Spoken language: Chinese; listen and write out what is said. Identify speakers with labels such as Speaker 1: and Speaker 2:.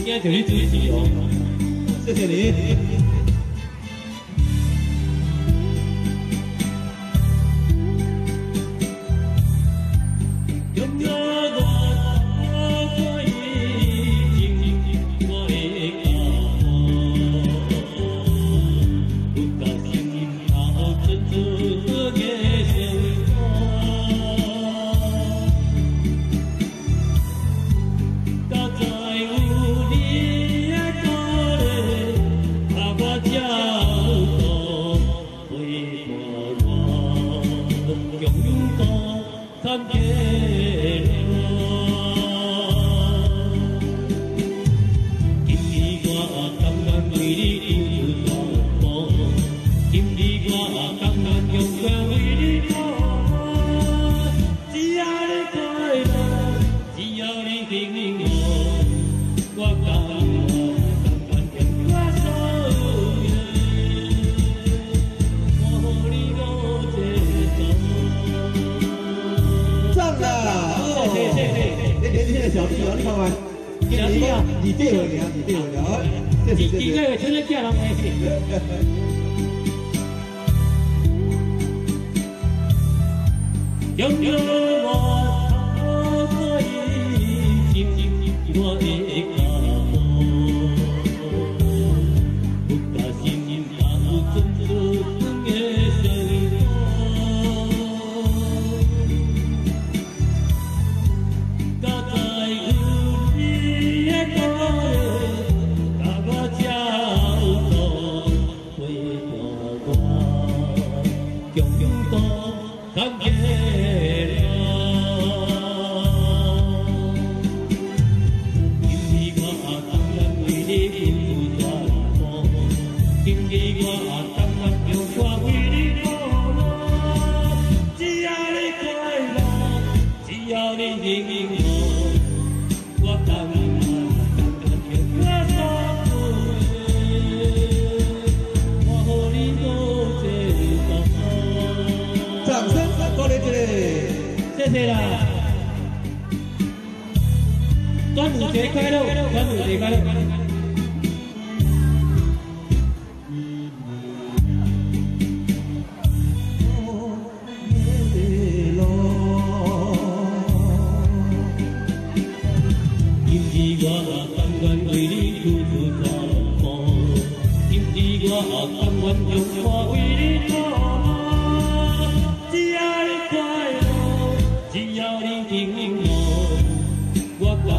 Speaker 1: 今就你主持哦，
Speaker 2: 谢谢你。小弟哦，你看看，小弟啊，你对我聊，你对我聊，谢谢谢谢。几个月真的叫人来听。拥有我可以紧紧我的家不把心当真真的生谢谢啦！端午节快乐！端午节快乐！只要你听我，我。